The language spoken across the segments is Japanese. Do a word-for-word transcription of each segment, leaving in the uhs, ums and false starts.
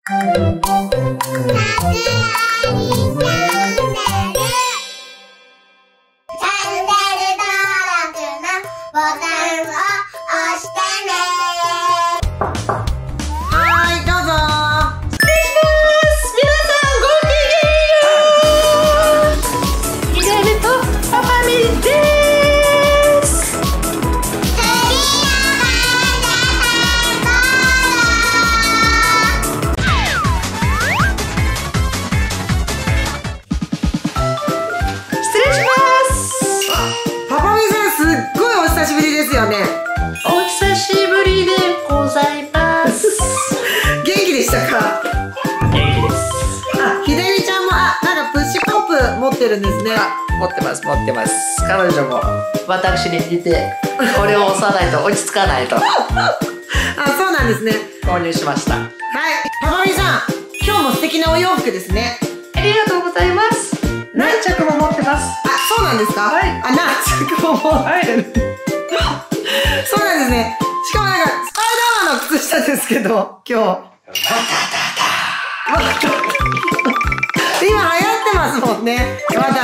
持ってるんですね。 持ってます持ってます。彼女も私に似てこれを押さないと落ち着かないとあ、そうなんですね。 購入しました。はい、 パパミさん、今日も素敵なお洋服ですね。 ありがとうございます。何着も持ってます。 あ、そうなんですか。はい、あ、何着も持ってる、はい、そうなんですね。しかもなんかスパイダーマンの靴下ですけど、今日わたたた今流行ってますもんね。わたた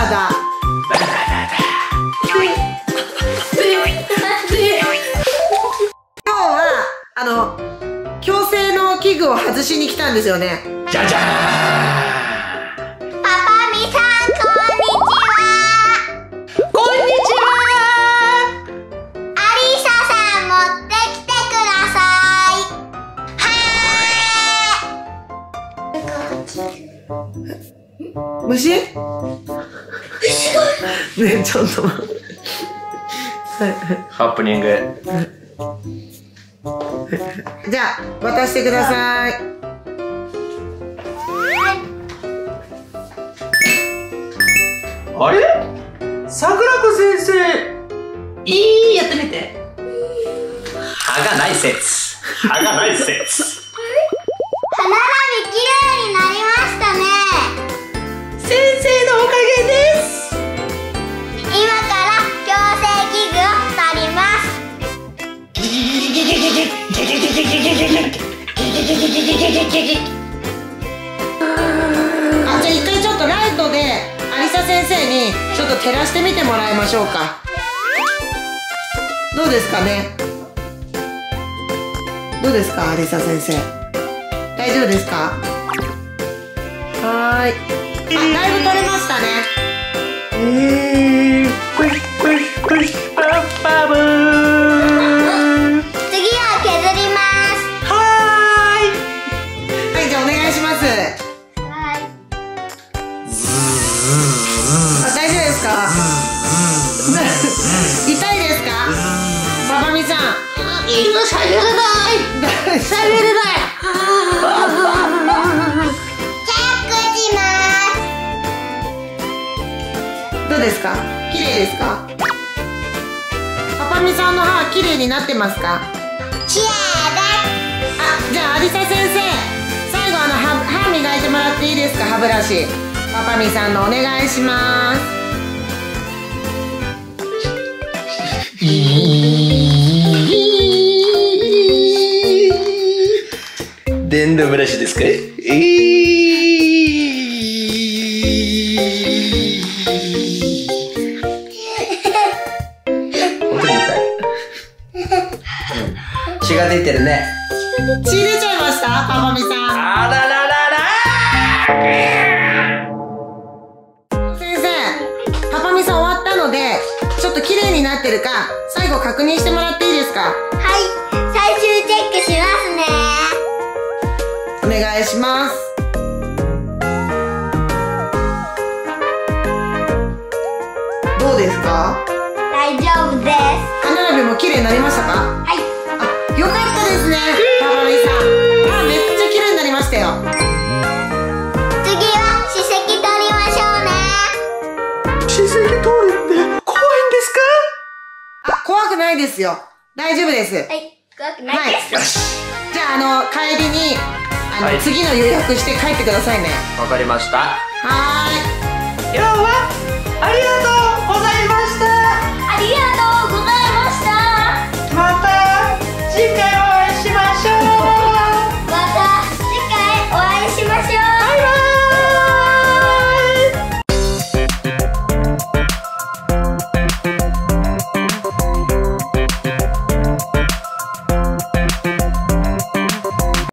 今日はあの矯正の器具を外しに来たんですよね。 じゃじゃーん。 パパミさん、こんにちは。 こんにちは。 アリサさん持ってきてください。はーい。 虫？ね、ちょっと待って。 ハプニング。 じゃあ渡してください。 あれ？桜子先生。いい、やってみて。歯がない説。歯がない説。 歯並びきれいになりましたね。 先生のおかげです。 今から矯正器具を取ります。 あ、じゃあ一回ちょっとライトでアリサ先生にちょっと照らしてみてもらいましょうか。どうですかね。どうですか、アリサ先生。大丈夫ですか。はーい。あ、だいぶ取れましたね。 えー、プシプシプシパッパブー。 次は削ります。 はーい。 はい、じゃあお願いします。 はい。 あ、大丈夫ですか。痛いですか、パパミさん。 今しゃべれない。 しゃべれない。どうですか？綺麗ですか？パパミさんの歯綺麗になってますか？ きれいです。 あ、じゃあアリサ先生、最後あの歯、歯磨いてもらっていいですか？歯ブラシ。パパミさんのお願いします。 電動ブラシですか？え血が出てるね。 血出ちゃいました？パパミさん。 あらららら。先生、パパミさん終わったので、ちょっと綺麗になってるか、最後確認してもらっていいですか？ はい、最終チェックしますね。 お願いします。どうですか？ 大丈夫です。 歯並びも綺麗になりましたか？ はい。 あ、よかったですね、パパミさん。あ、めっちゃ綺麗になりましたよ。 次は歯石取りましょうね。 歯石取るって怖いんですか？あ、怖くないですよ。大丈夫です。 はい、怖くないです。 か？よし。 じゃあ、あの、帰りに、あの、 はい、 次の予約して帰ってくださいね。 わかりました。 はーい。 今日はありがとう。